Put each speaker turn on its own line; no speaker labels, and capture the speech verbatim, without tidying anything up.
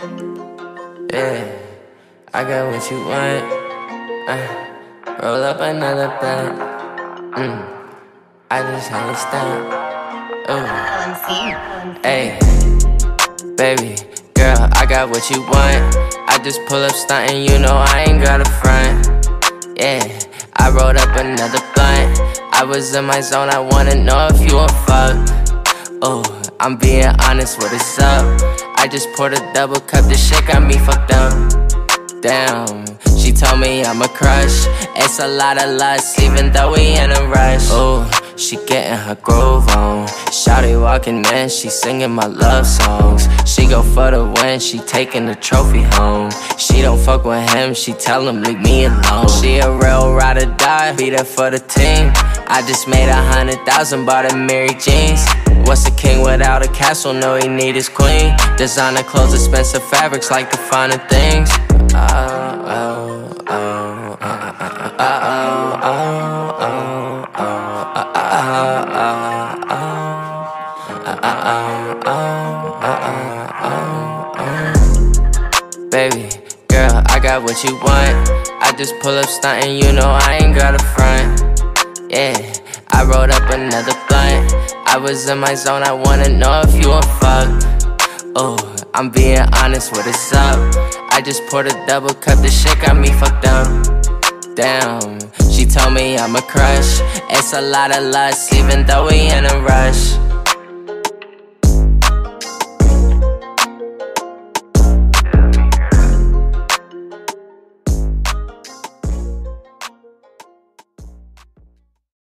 Yeah, I got what you want. Uh, roll up another blunt. Mm, I just had it stop. Ooh, hey, baby, girl, I got what you want. I just pull up stuntin', you know I ain't got a front. Yeah, I rolled up another blunt. I was in my zone, I wanna know if you a fuck. Oh, I'm being honest, what is up? I just poured a double cup, this shit got me fucked up. Damn, she told me I'm a crush. It's a lot of lust, even though we in a rush. Oh, she getting her groove on. Shawty walking in, she singing my love songs. She go for the win, she taking the trophy home. She don't fuck with him, she tell him leave me alone. She a real ride or die, be there for the team. I just made a hundred thousand, bought a Mary jeans. What's a king without a castle? No, he need his queen. Designer clothes, expensive fabrics, like the finer things. Oh, oh, oh, oh, oh, oh, oh, oh. Baby, girl, I got what you want. I just pull up stuntin', you know I ain't got a front. Yeah, I rolled up another blunt. I was in my zone, I wanna know if you a fuck. Oh, I'm being honest, what is up? I just poured a double cup, this shit got me fucked up. Damn, she told me I'm a crush. It's a lot of lust, even though we in a rush.